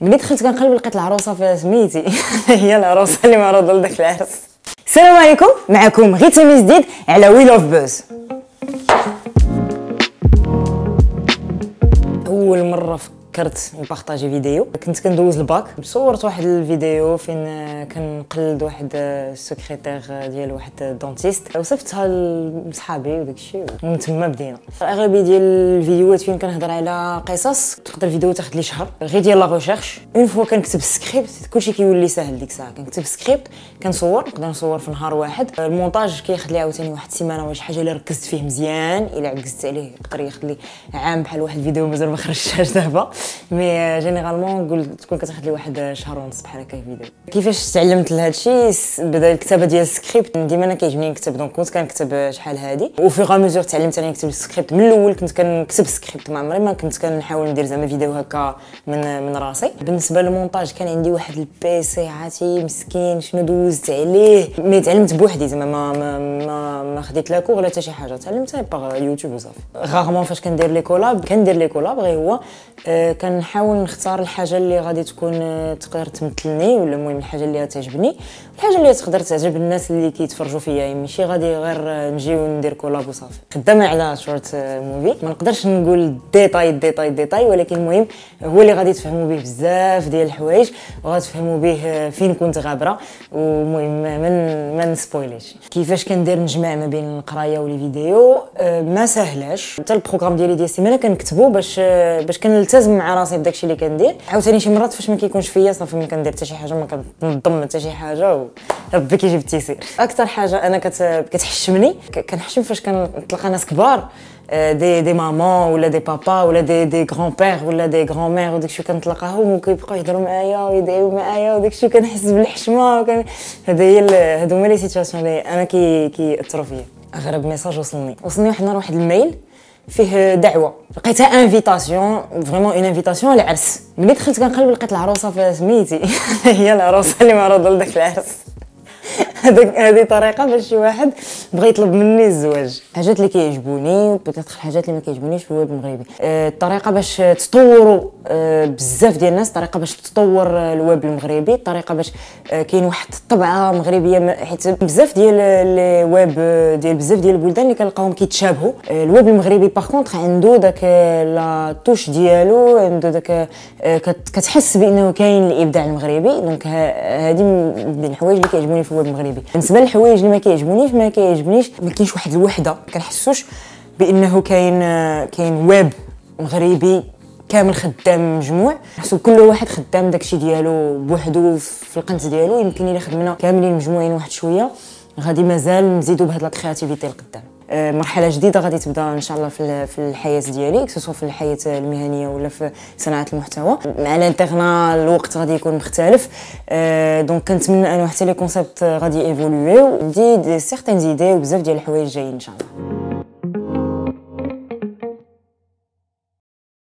ملي دخلت كنقلب لقيت العروسه في سميتي هي العروسه اللي معروضه لداك العرس. السلام عليكم، معكم غير تميز جديد على وي لوف بوز. اول مره فكرت نبارطاجي فيديو كنت كندوز الباك، صورت واحد الفيديو فين كنقلد واحد السكرتير ديال واحد دونتيست وصفتها لصحابي وداكشي ومن تما بدينا. الاغلبيه ديال الفيديوهات فين كنهضر على قصص تقدر الفيديو تاخذ لي شهر غير ديال لا ريشيرش. اون فوا كنكتب السكريبت كلشي كيولي ساهل ديك الساعه. كنكتب السكريبت كنصور، نقدر نصور في نهار واحد. المونتاج كياخذ لي عاوتاني واحد السيمانه واش حاجه اللي ركزت فيه مزيان. الا عكزت عليه يقدر ياخذ لي عام بحال واحد الفيديو مازال ما خرجتهاش دابا، مي جينيرالمون قلت تكون كتاخذ لي واحد شهر ونص بحال هكا فيديو. كيفاش تعلمت لهذا الشيء؟ بدا الكتابه ديال السكريبت ديما انا كيعجبني نكتب، دونك كنت كنكتب شحال هادي وفي ميزور تعلمت انا نكتب السكريبت. من الاول كنت كنكتب السكريبت، ما عمري ما كنت كنحاول ندير زعما فيديو هكا من راسي. بالنسبه للمونتاج كان عندي واحد البيسي عاتي مسكين شنو دوزت عليه، مي تعلمت بوحدي زعما ما خديت لا كور ولا حتى شي حاجه، تعلمتها باغ يوتيوب وصافي. غارمون فاش كندير لي كولاب غير هو كنحاول نختار الحاجه اللي غادي تكون تقدر تمثلني، ولا المهم الحاجه اللي تعجبني، الحاجه اللي تقدر تعجب الناس اللي كيتفرجوا فيا. يعني ماشي غادي غير نجي وندير كولاب وصافي. خدامه على شورت موفي، ما نقدرش نقول ديتاي، ولكن المهم هو اللي غادي تفهموا به بزاف ديال الحوايج وغتفهموا به فين كنت غابره. ومهم ما نسبويليش كيفاش كندير نجمع ما بين القرايه والفيديو. ما سهلاش. حتى البروغرام ديالي ديال السيمانه كنكتبو باش كنلتزم مع راسي بداكشي اللي كندير. عاوتاني شي مرات فاش ما كيكونش فيا صافي ما كندير حتى شي حاجه، ما كنضم حتى شي حاجه وربي كيجيب التيسير. اكثر حاجه انا كتحشمني كنحشم فاش كنتلاقى ناس كبار، دي مامون ولا دي بابا ولا دي غران بير ولا دي غران مير، وداكشي كنتلاقاهم وكيبقاو يهضروا معايا ويدعيو معايا وداكشي كنحس بالحشمه. هادو هما لي سيتواسيون اللي انا كيأثروا فيا. اغرب ميساج وصلني واحد النهار واحد الميل فيه دعوه، لقيتها انفيتاسيون، فريمون اون انفيتاسيون لعرس. ملي دخلت كنقلب لقيت العروسه في سميتي هي العروسه اللي معروضه لداك العرس. هذه طريقه باش شي واحد بغى يطلب مني الزواج. حاجات اللي كيعجبوني بوتيتر الحاجات اللي ما كيعجبونيش في الويب المغربي. الطريقه باش تطوروا بزاف ديال الناس، الطريقه باش تطور الويب المغربي، الطريقه باش كاين واحد الطبعه مغربيه، حيت بزاف ديال الويب ديال بزاف ديال البلدان اللي كنلقاوهم كيتشابهوا. الويب المغربي باغ كونطخ عنده داك لا توش ديالو، عنده داك كتحس بانه كاين الابداع المغربي. دونك هذه من الحوايج اللي كيعجبوني في الويب المغربي. بالنسبه للحوايج اللي ما كيعجبونيش ما كاينش واحد الوحده، كنحسوش بانه كاين ويب مغربي كامل خدام مجموع. نحسو كل واحد خدام داكشي ديالو بوحدو في القنت ديالو. يمكن الا خدمنا كاملين مجموعين واحد شويه غادي مازال نزيدو بهاد لا كرياتيفيتي لقدام. مرحله جديده غادي تبدا ان شاء الله في الحياه ديالي، سواء في الحياه المهنيه ولا في صناعه المحتوى. مع الانترنا الوقت غادي يكون مختلف، دونك كنتمنى انه حتى لي كونسيبت غادي ايفولوي وندي سيغتان ايدي وبزاف ديال الحوايج جايين ان شاء الله.